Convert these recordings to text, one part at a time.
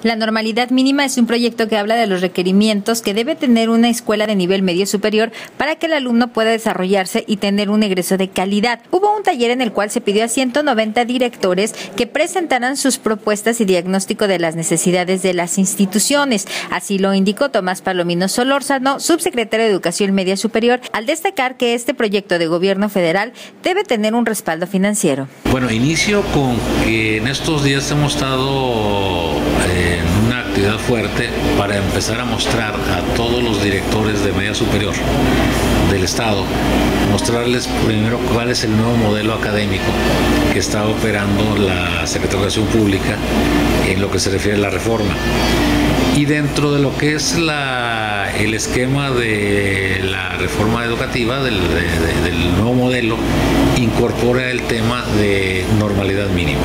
La normalidad mínima es un proyecto que habla de los requerimientos que debe tener una escuela de nivel medio superior para que el alumno pueda desarrollarse y tener un egreso de calidad. Hubo un taller en el cual se pidió a 190 directores que presentaran sus propuestas y diagnóstico de las necesidades de las instituciones. Así lo indicó Tomás Palomino Solórzano, subsecretario de Educación Media Superior, al destacar que este proyecto de gobierno federal debe tener un respaldo financiero. Bueno, inicio con que en estos días hemos estado en una actividad fuerte para empezar a mostrar a todos los directores de media superior del Estado, mostrarles primero cuál es el nuevo modelo académico que está operando la Secretaría de Educación Pública en lo que se refiere a la reforma. Y dentro de lo que es el esquema de la reforma educativa, del nuevo modelo, incorpora el tema de normalidad mínima.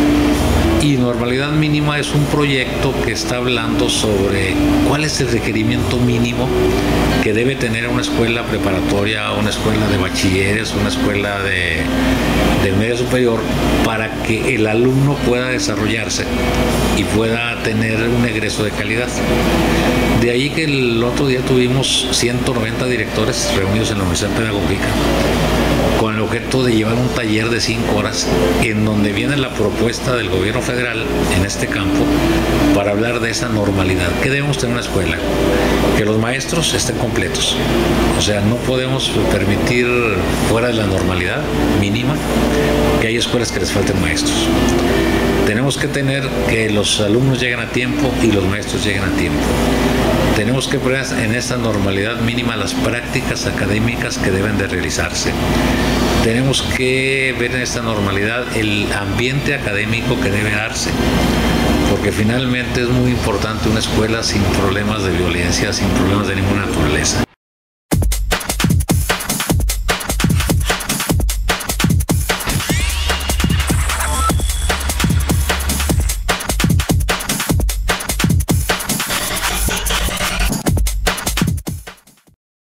Y normalidad mínima es un proyecto que está hablando sobre cuál es el requerimiento mínimo que debe tener una escuela preparatoria, una escuela de bachilleres, una escuela de media superior, para que el alumno pueda desarrollarse y pueda tener un egreso de calidad. De ahí que el otro día tuvimos 190 directores reunidos en la Universidad Pedagógica con el objeto de llevar un taller de 5 horas en donde viene la propuesta del gobierno federal en este campo para hablar de esa normalidad. ¿Qué debemos tener en una escuela? Que los maestros estén completos. O sea, no podemos permitir fuera de la normalidad mínima que hay escuelas que les falten maestros. Tenemos que tener que los alumnos lleguen a tiempo y los maestros lleguen a tiempo. Tenemos que poner en esta normalidad mínima las prácticas académicas que deben de realizarse. Tenemos que ver en esta normalidad el ambiente académico que debe darse, porque finalmente es muy importante una escuela sin problemas de violencia, sin problemas de ninguna naturaleza.